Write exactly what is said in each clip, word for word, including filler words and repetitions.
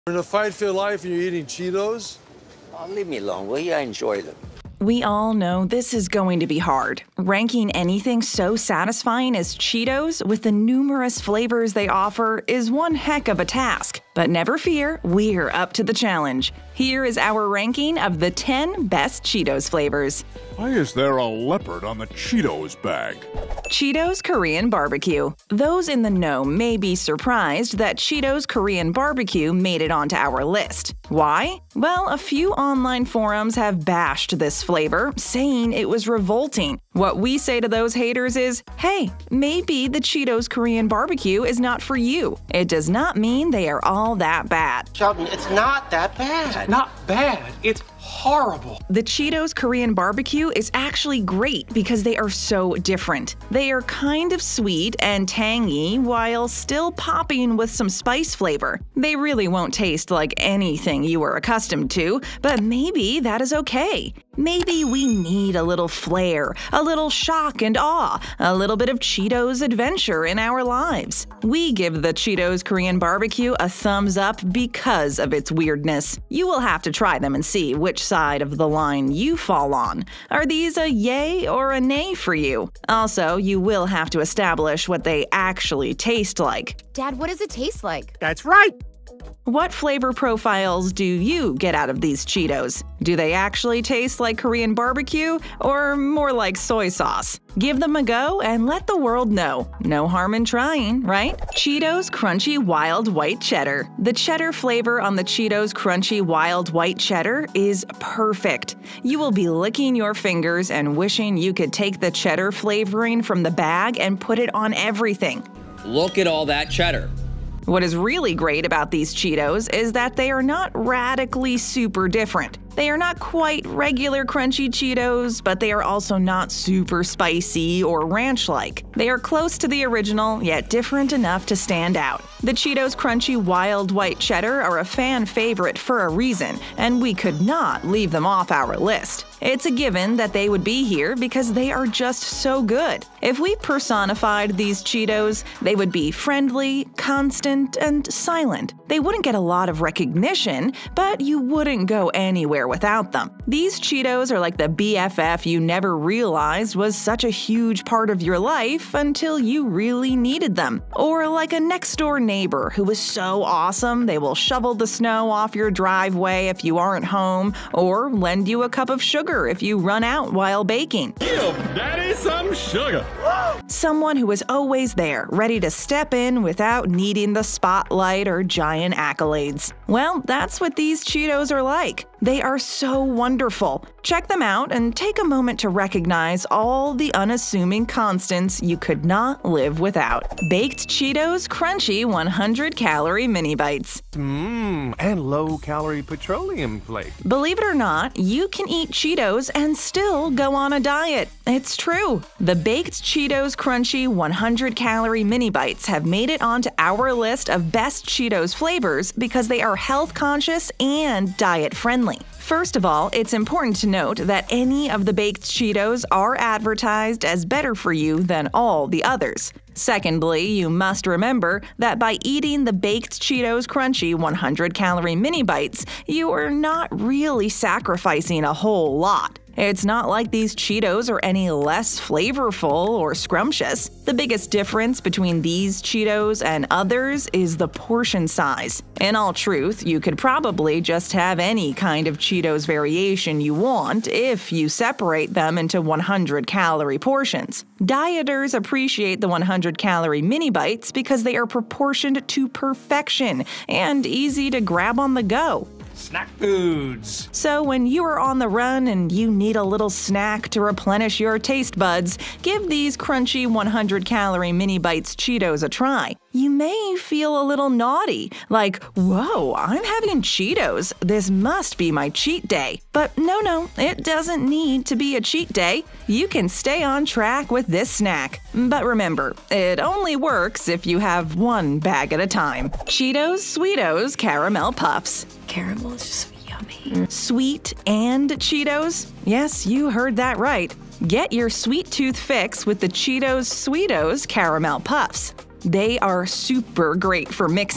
You're in a fight for your life and you're eating Cheetos? Oh, leave me alone, will you? I enjoy them. We all know this is going to be hard. Ranking anything so satisfying as Cheetos with the numerous flavors they offer is one heck of a task. But never fear, we're up to the challenge. Here is our ranking of the ten best Cheetos flavors. Why is there a leopard on the Cheetos bag? Cheetos Korean Barbecue. Those in the know may be surprised that Cheetos Korean Barbecue made it onto our list. Why? Well, a few online forums have bashed this flavor, saying it was revolting. What we say to those haters is, hey, maybe the Cheetos Korean Barbecue is not for you. It does not mean they are all that bad. Sheldon, it's not that bad. Not bad, it's horrible. The Cheetos Korean Barbecue is actually great because they are so different. They are kind of sweet and tangy while still popping with some spice flavor. They really won't taste like anything you are accustomed to, but maybe that is okay. Maybe we need a little flair, a little shock and awe, a little bit of Cheetos adventure in our lives. We give the Cheetos Korean Barbecue a thumbs up because of its weirdness. You will have to try them and see which side of the line you fall on. Are these a yay or a nay for you? Also, you will have to establish what they actually taste like. Dad, what does it taste like? That's right. What flavor profiles do you get out of these Cheetos? Do they actually taste like Korean barbecue or more like soy sauce? Give them a go and let the world know. No harm in trying, right? Cheetos Crunchy Wild White Cheddar. The cheddar flavor on the Cheetos Crunchy Wild White Cheddar is perfect. You will be licking your fingers and wishing you could take the cheddar flavoring from the bag and put it on everything. Look at all that cheddar. What is really great about these Cheetos is that they are not radically super different. They are not quite regular crunchy Cheetos, but they are also not super spicy or ranch-like. They are close to the original, yet different enough to stand out. The Cheetos Crunchy Wild White Cheddar are a fan favorite for a reason, and we could not leave them off our list. It's a given that they would be here because they are just so good. If we personified these Cheetos, they would be friendly, constant, and silent. They wouldn't get a lot of recognition, but you wouldn't go anywhere without them. These Cheetos are like the B F F you never realized was such a huge part of your life until you really needed them. Or like a next-door neighbor who is so awesome they will shovel the snow off your driveway if you aren't home, or lend you a cup of sugar if you run out while baking. Give Daddy some sugar. Someone who is always there, ready to step in without needing the spotlight or giant accolades. Well, that's what these Cheetos are like. They are so wonderful. Check them out and take a moment to recognize all the unassuming constants you could not live without. Baked Cheetos Crunchy one hundred calorie Mini Bites. Mmm, and low-calorie petroleum flake. Believe it or not, you can eat Cheetos and still go on a diet. It's true. The Baked Cheetos Crunchy one hundred calorie Mini Bites have made it onto our list of best Cheetos flavors because they are health-conscious and diet-friendly. First of all, it's important to note that any of the baked Cheetos are advertised as better for you than all the others. Secondly, you must remember that by eating the Baked Cheetos Crunchy one hundred calorie Mini Bites, you are not really sacrificing a whole lot. It's not like these Cheetos are any less flavorful or scrumptious. The biggest difference between these Cheetos and others is the portion size. In all truth, you could probably just have any kind of Cheetos variation you want if you separate them into one hundred calorie portions. Dieters appreciate the one hundred calorie Mini Bites because they are proportioned to perfection and easy to grab on the go. Snack foods. So when you are on the run and you need a little snack to replenish your taste buds, give these crunchy one hundred calorie Mini Bites Cheetos a try. You may feel a little naughty, like, whoa, I'm having Cheetos, this must be my cheat day. But no, no, it doesn't need to be a cheat day. You can stay on track with this snack. But remember, it only works if you have one bag at a time. Cheetos Sweetos Caramel Puffs. Caramel is just yummy. Sweet and Cheetos? Yes, you heard that right. Get your sweet tooth fix with the Cheetos Sweetos Caramel Puffs. They are super great for mixing.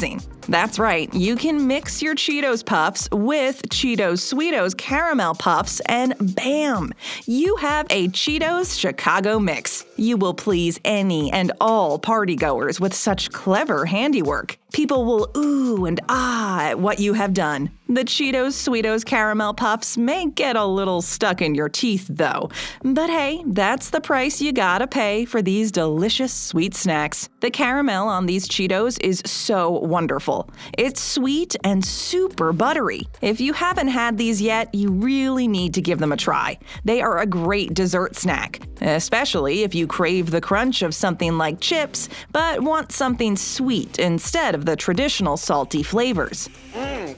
That's right, you can mix your Cheetos Puffs with Cheetos Sweetos Caramel Puffs and bam! You have a Cheetos Chicago mix. You will please any and all partygoers with such clever handiwork. People will ooh and ah at what you have done. The Cheetos Sweetos Caramel Puffs may get a little stuck in your teeth, though. But hey, that's the price you gotta pay for these delicious sweet snacks. The caramel on these Cheetos is so wonderful. It's sweet and super buttery. If you haven't had these yet, you really need to give them a try. They are a great dessert snack, especially if you crave the crunch of something like chips, but want something sweet instead of the traditional salty flavors. Mm.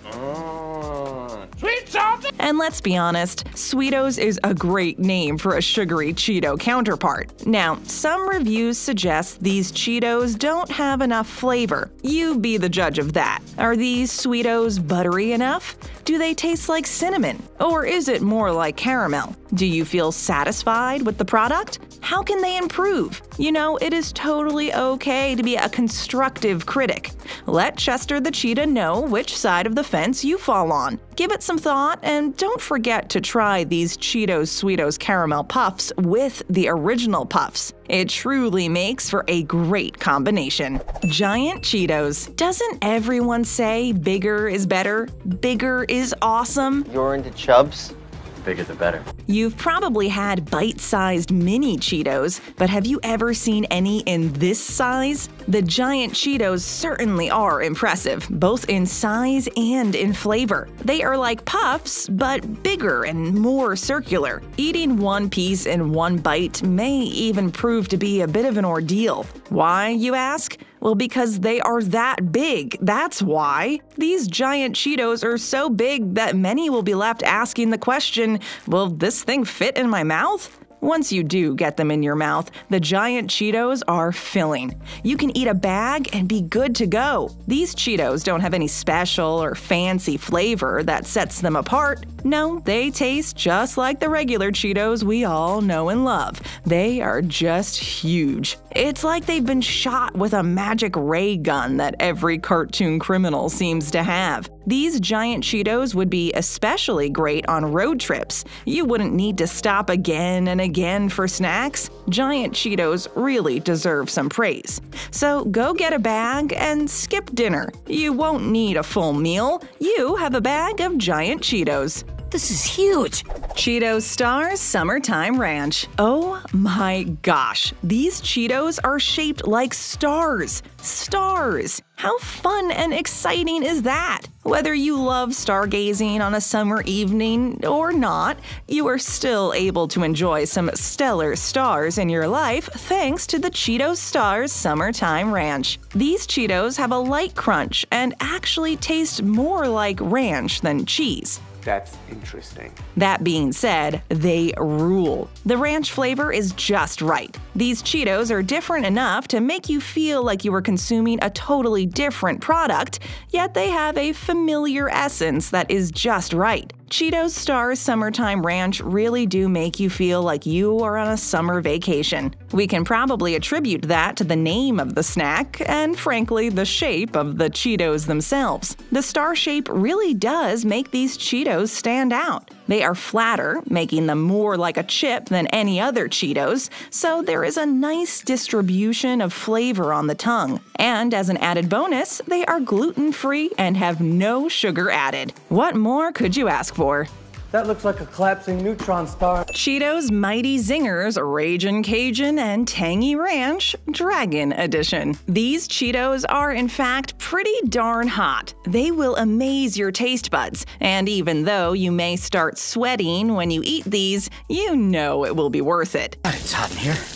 Sweet salty! And let's be honest, Sweetos is a great name for a sugary Cheeto counterpart. Now, some reviews suggest these Cheetos don't have enough flavor. You be the judge of that. Are these Sweetos buttery enough? Do they taste like cinnamon? Or is it more like caramel? Do you feel satisfied with the product? How can they improve? You know, it is totally okay to be a constructive critic. Let Chester the Cheetah know which side of the fence you fall on. Give it some thought and don't forget to try these Cheetos Sweetos Caramel Puffs with the original puffs. It truly makes for a great combination. Giant Cheetos. Doesn't everyone say bigger is better? Bigger is awesome? You're into chubs? Bigger the better. You've probably had bite-sized mini Cheetos, but have you ever seen any in this size? The giant Cheetos certainly are impressive, both in size and in flavor. They are like puffs, but bigger and more circular. Eating one piece in one bite may even prove to be a bit of an ordeal. Why, you ask? Well, because they are that big, that's why. These giant Cheetos are so big that many will be left asking the question, will this thing fit in my mouth? Once you do get them in your mouth, the giant Cheetos are filling. You can eat a bag and be good to go. These Cheetos don't have any special or fancy flavor that sets them apart. No, they taste just like the regular Cheetos we all know and love. They are just huge. It's like they've been shot with a magic ray gun that every cartoon criminal seems to have. These giant Cheetos would be especially great on road trips. You wouldn't need to stop again and again for snacks. Giant Cheetos really deserve some praise. So go get a bag and skip dinner. You won't need a full meal. You have a bag of giant Cheetos. This is huge. Cheetos Stars Summertime Ranch. Oh my gosh, these Cheetos are shaped like stars. Stars! How fun and exciting is that? Whether you love stargazing on a summer evening or not, you are still able to enjoy some stellar stars in your life thanks to the Cheetos Stars Summertime Ranch. These Cheetos have a light crunch and actually taste more like ranch than cheese. That's interesting. That being said, they rule. The ranch flavor is just right. These Cheetos are different enough to make you feel like you are consuming a totally different product, yet they have a familiar essence that is just right. Cheetos Stars Summertime Ranch really do make you feel like you are on a summer vacation. We can probably attribute that to the name of the snack and, frankly, the shape of the Cheetos themselves. The star shape really does make these Cheetos stand out. They are flatter, making them more like a chip than any other Cheetos, so there is a nice distribution of flavor on the tongue. And as an added bonus, they are gluten-free and have no sugar added. What more could you ask for? That looks like a collapsing neutron star. Cheetos Mighty Zingers Ragin' Cajun and Tangy Ranch Dragon Edition. These Cheetos are in fact pretty darn hot. They will amaze your taste buds, and even though you may start sweating when you eat these, you know it will be worth it. It's hot in here.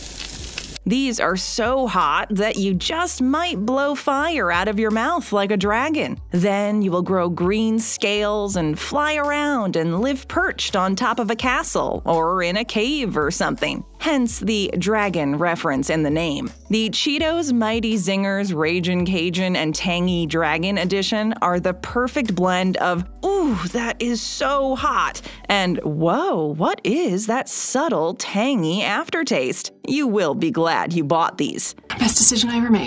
These are so hot that you just might blow fire out of your mouth like a dragon. Then you will grow green scales and fly around and live perched on top of a castle or in a cave or something. Hence the dragon reference in the name. The Cheetos Mighty Zingers Ragin' Cajun and Tangy Dragon Edition are the perfect blend of, ooh, that is so hot, and whoa, what is that subtle, tangy aftertaste? You will be glad you bought these. Best decision I ever made.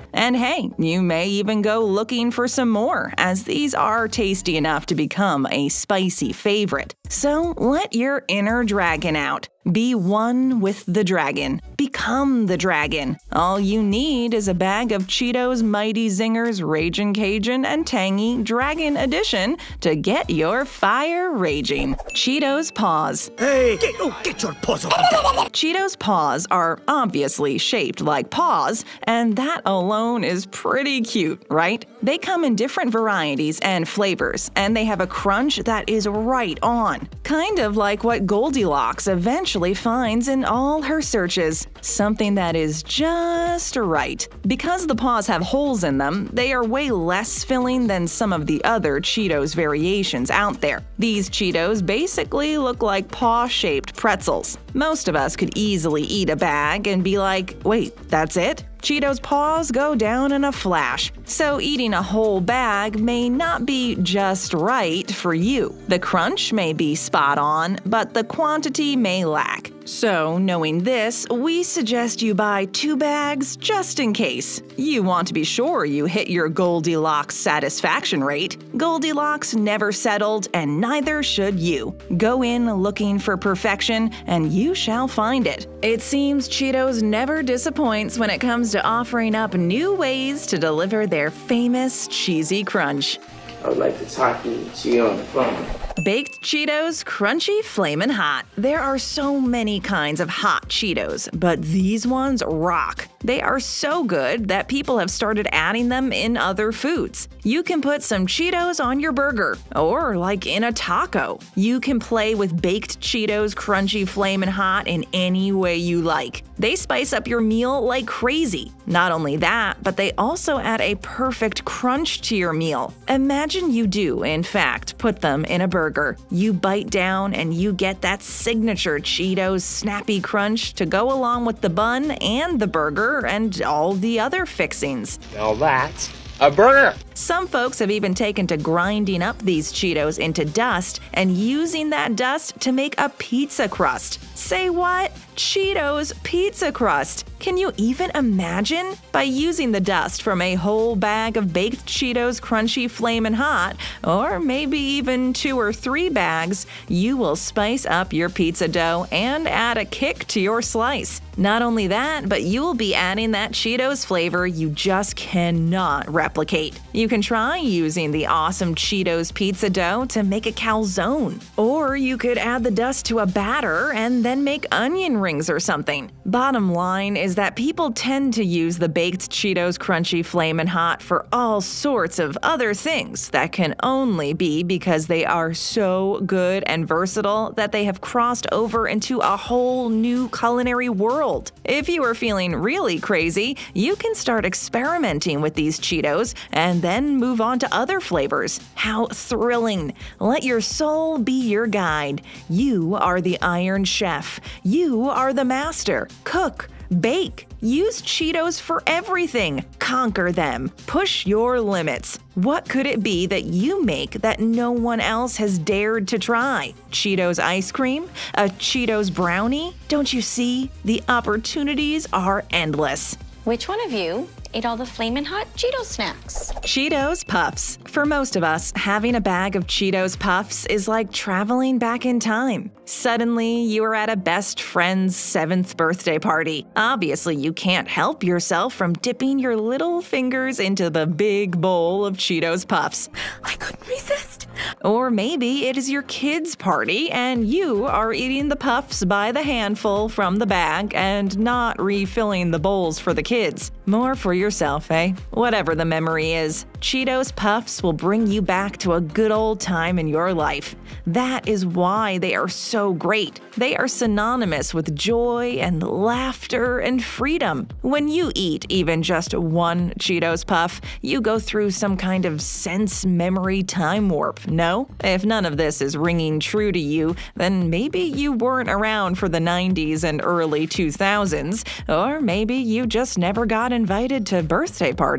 And hey, you may even go looking for some more, as these are tasty enough to become a spicy favorite. So let your inner dragon out. Be one with the dragon. Become the dragon. All you need is a bag of Cheetos Mighty Zingers Ragin' Cajun and Tangy Dragon Edition to get your fire raging. Cheetos Paws. Hey, get, oh, get your paws off. Cheetos Paws are obviously shaped like paws, and that alone is pretty cute, right? They come in different varieties and flavors, and they have a crunch that is right on. Kind of like what Goldilocks eventually finds in all her searches. Something that is just right. Because the paws have holes in them, they are way less filling than some of the other Cheetos variations out there. These Cheetos basically look like paw-shaped pretzels. Most of us could easily eat a bag and be like, wait, that's it? Cheetos Paws go down in a flash, so eating a whole bag may not be just right for you. The crunch may be spot on, but the quantity may lack. So, knowing this, we suggest you buy two bags just in case. You want to be sure you hit your Goldilocks satisfaction rate. Goldilocks never settled, and neither should you. Go in looking for perfection, and you shall find it. It seems Cheetos never disappoints when it comes to offering up new ways to deliver their famous cheesy crunch. I would like to talk to you on the phone. Baked Cheetos Crunchy Flamin' Hot. There are so many kinds of hot Cheetos, but these ones rock. They are so good that people have started adding them in other foods. You can put some Cheetos on your burger, or like in a taco. You can play with Baked Cheetos Crunchy Flamin' Hot in any way you like. They spice up your meal like crazy. Not only that, but they also add a perfect crunch to your meal. Imagine you do, in fact, put them in a burger. You bite down and you get that signature Cheetos snappy crunch to go along with the bun and the burger and all the other fixings. Now that's a burger! Some folks have even taken to grinding up these Cheetos into dust and using that dust to make a pizza crust. Say what? Cheetos pizza crust! Can you even imagine? By using the dust from a whole bag of baked Cheetos Crunchy Flamin' Hot, or maybe even two or three bags, you will spice up your pizza dough and add a kick to your slice. Not only that, but you will be adding that Cheetos flavor you just cannot replicate. You can try using the awesome Cheetos pizza dough to make a calzone. Or you could add the dust to a batter and then make onion rings or something. Bottom line is that people tend to use the baked Cheetos Crunchy Flamin' Hot for all sorts of other things that can only be because they are so good and versatile that they have crossed over into a whole new culinary world. If you are feeling really crazy, you can start experimenting with these Cheetos and then move on to other flavors. How thrilling! Let your soul be your guide. You are the Iron Chef. You are the master. Cook. Bake. Use Cheetos for everything. Conquer them. Push your limits. What could it be that you make that no one else has dared to try? Cheetos ice cream? A Cheetos brownie? Don't you see? The opportunities are endless. Which one of you ate all the Flamin' Hot Cheeto snacks? Cheetos Puffs. For most of us, having a bag of Cheetos Puffs is like traveling back in time. Suddenly, you are at a best friend's seventh birthday party. Obviously, you can't help yourself from dipping your little fingers into the big bowl of Cheetos Puffs. I couldn't resist. Or maybe it is your kid's party and you are eating the puffs by the handful from the bag and not refilling the bowls for the kids. More for yourself, eh? Whatever the memory is, Cheetos Puffs will bring you back to a good old time in your life. That is why they are so great. They are synonymous with joy and laughter and freedom. When you eat even just one Cheetos Puff, you go through some kind of sense memory time warp, no? If none of this is ringing true to you, then maybe you weren't around for the nineties and early two thousands, or maybe you just never got invited to birthday parties.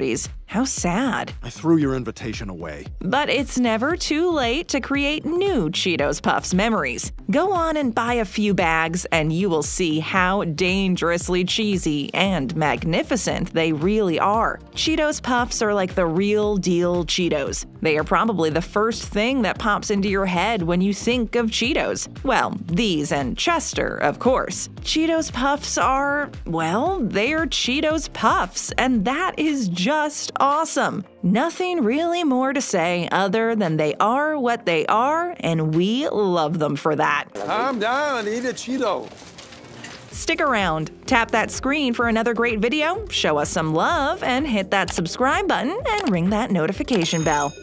How sad. I threw your invitation away. But it's never too late to create new Cheetos Puffs memories. Go on and buy a few bags, and you will see how dangerously cheesy and magnificent they really are. Cheetos Puffs are like the real deal Cheetos. They are probably the first thing that pops into your head when you think of Cheetos. Well, these and Chester, of course. Cheetos Puffs are, well, they're Cheetos Puffs, and that is just awesome. Nothing really more to say other than they are what they are, and we love them for that. Calm down, eat a Cheeto. Stick around, tap that screen for another great video, show us some love, and hit that subscribe button and ring that notification bell.